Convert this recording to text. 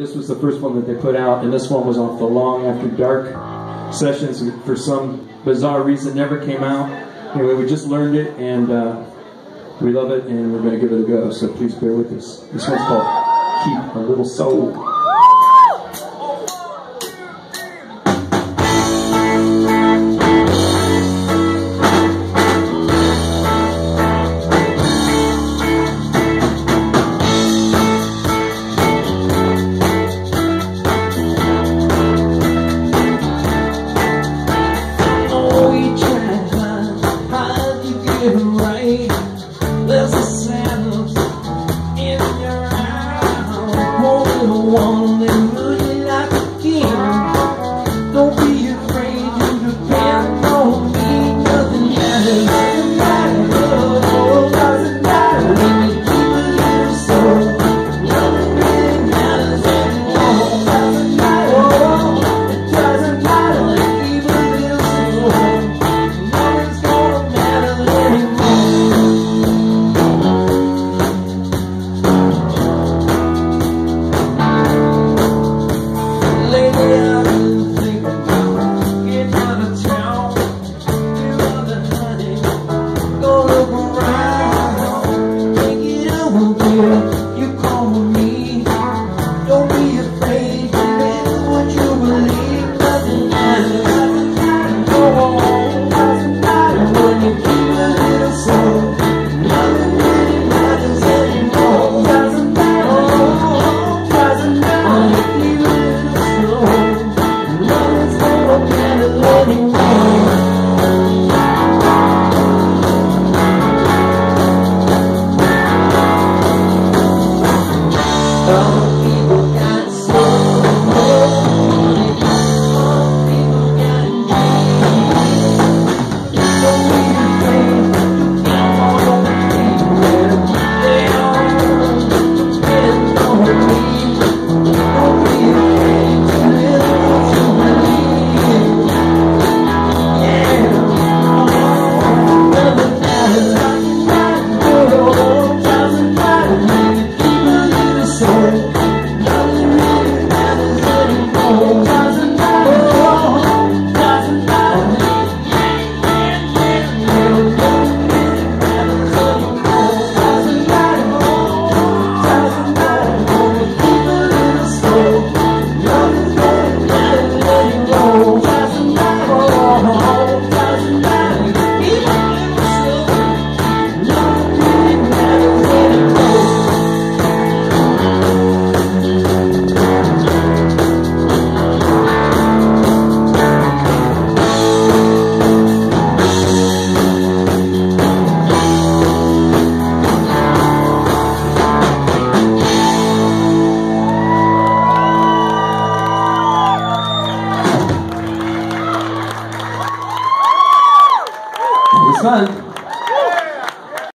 This was the first one that they put out, and this one was off the Long After Dark sessions. For some bizarre reason, never came out. Anyway, we just learned it, and we love it, and we're going to give it a go, so please bear with us. This one's called Keep a Little Soul. Right, there's a sadness in your eyes. Only the one that really like again. Don't be afraid to depend on me. Nothing matters, doesn't matter when you keep a little soul. Nothing really matters anymore. Doesn't matter, it doesn't matter when you keep a little soul. Nothing's gonna matter anymore. You call me, don't be afraid to live what you believe. Doesn't matter, go on, doesn't matter when you keep a little soul. Nothing really matters anymore. Doesn't matter when you keep a little soul. Nothing's gonna matter anymore. Some people got soul, some people got dreams. Don't be afraid to keep on dreaming. They all depend on me. Don't be afraid to live what you believe. Yeah, doesn't matter, doesn't matter when you keep a little soul. Nothing really matters anymore. Doesn't matter, doesn't matter. Nothing really matters anymore. Doesn't matter, when you keep a little soul. Nothing's gonna matter anymore. Doesn't matter, keep a little soul. Nothing really matters anymore. It was fun.